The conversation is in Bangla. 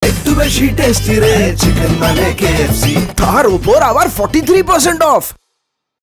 একটু বেশি টেস্টি রে চিকেন মানে KFC। তার উপর আবার 43% অফ।